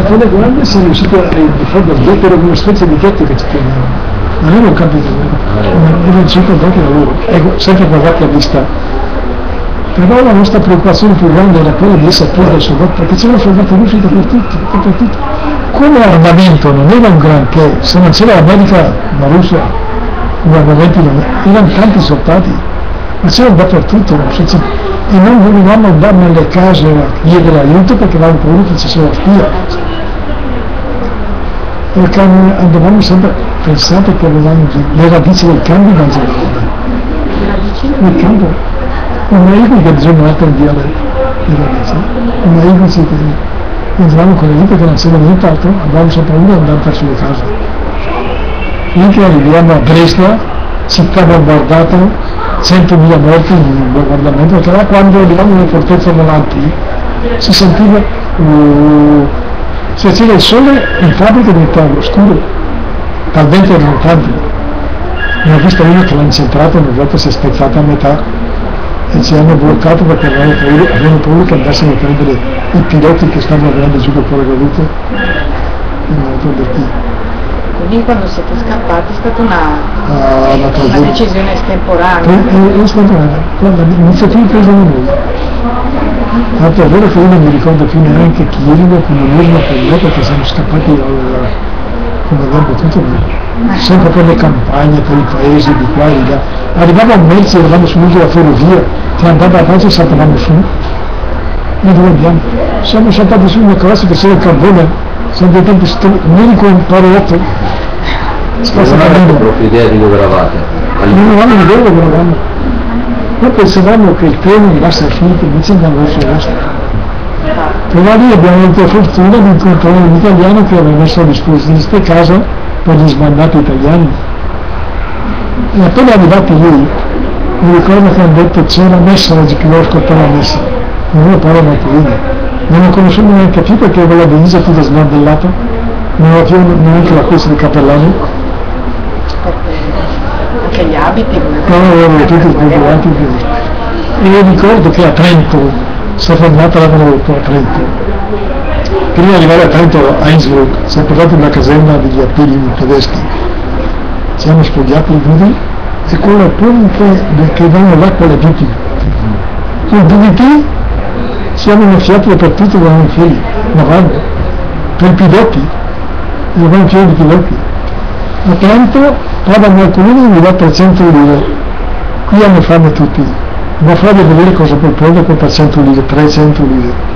dopo le guardie siamo riusciti a fare da ghetto, era una specie di ghetto che ci chiamavano. Non era un campo di lavoro, era un centro di lavoro, ecco, sempre guardati a vista. Però la nostra preoccupazione più grande era quella di essere presa dai soldati, perché c'erano soldati russi dappertutto. Come armamento non era un granché, se non c'era l'America, la Russia, come armamenti erano tanti soldati, ma c'erano dappertutto, e non volevamo andare nelle case a chiedere aiuto perché avevamo paura che ci sia la spia. Perché andavamo sempre pensate che avevamo le radici del cambio mangiavamo. Nel campo. Un medico che bisogna prendiare le radici, un medico si entravamo con le vite che non c'era nient'altro, avevamo sempre paura di andare verso le case. Finché arriviamo a Brescia, città bombardata, 100.000 morti in un bombardamento, perché là quando arrivavamo nelle fortezze volanti si sentiva, se c'era il sole in fabbrica diventava scuro, dal vento erano tanti. Ne ho visto uno che l'ha incentrato, una volta si è spezzata a metà e ci hanno bloccato perché avevano paura che andassero a prendere i piloti che stavano venendo giù dopo le cadute in modo per chi. Quindi quando siete scappati è stata una decisione estemporanea. È estemporanea, l'iniziativa presa da noi. Tanto è vero che io non mi ricordo più neanche chi erano come erano per me perché siamo scappati come abbiamo potuto noi. Sempre per le campagne, per i paesi di qua e di là. Arrivavamo a Melzi, eravamo sull'uso della ferrovia, che andava avanti e saltavamo su. Noi dove andiamo? Siamo saltati su una classe che c'era il carbone, siamo diventati l'unico imparotto. Non avete proprio idea di dove eravate? Non avevamo idea dove eravamo. Noi pensavamo che il treno andasse a finire, invece andiamo verso l'est. Però lì abbiamo avuto la fortuna di incontrare un italiano che aveva messo a disposizione questa casa per gli sbandati italiani. E appena arrivati lì, mi ricordo che hanno detto c'è la messa oggi che devo ascoltare la messa. Non lo parlo Martolini. Non lo conoscevo neanche più perché avevo la divisa tutta smantellata, non avevo più neanche la pezza di cappellano. Anche gli abiti? No, avevo tutti smantellanti. E ricordo che a Trento, si è fermata l'aeroporto a Trento. Prima di arrivare a Trento, a Innsbruck, si è portato una caserma degli appelli tedeschi. Ci hanno spogliato i nudi e con le pompe che danno l'acqua alle tutti. Con il DDT siamo innaffiati dappertutto con i fili, lavando, per i piloti, avevamo un figlio di piloti. A Trento pagano alcuni e mi dà 300 lire, qui hanno fame tutti. Ma farvi vedere cosa può prendere con 300 lire, 300 lire.